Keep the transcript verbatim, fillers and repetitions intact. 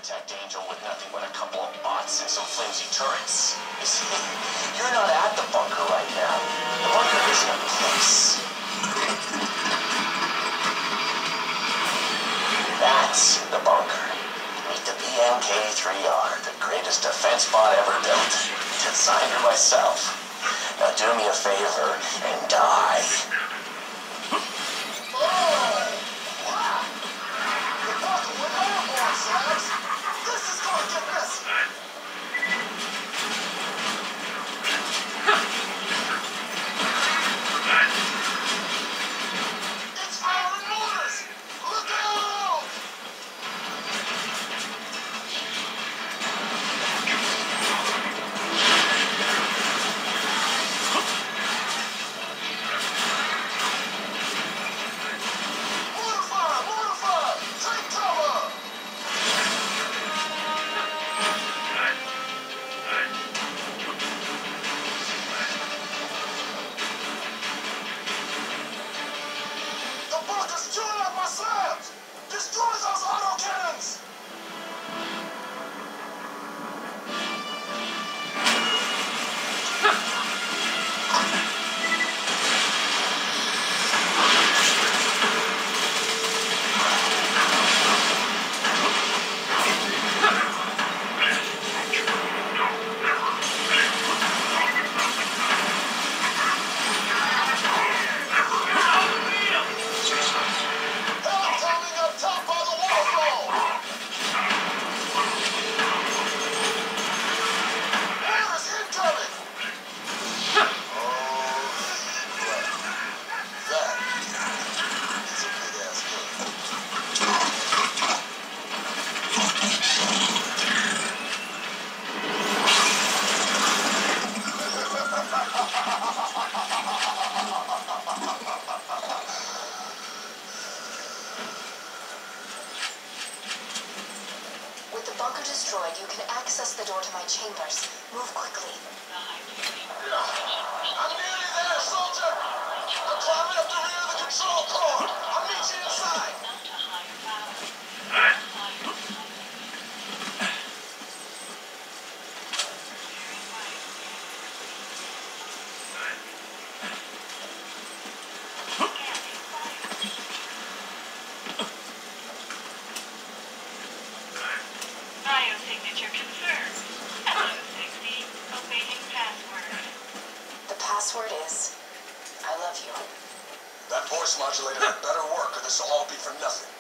architect angel with nothing but a couple of bots and some flimsy turrets. You see, you're not at the bunker right now. The bunker isn't a place. That's the bunker. Meet the B N K three R, the greatest defense bot ever built. Designed it myself. Now do me a favor and die. With the bunker destroyed, you can access the door to my chambers. Move quickly. I'm nearly there, soldier! I'm climbing up the rear of the control core! I'll meet you inside! Biosignature confirmed. Hello, sixty. Awaiting password. The password is, I love you. That voice modulator had better work or this will all be for nothing.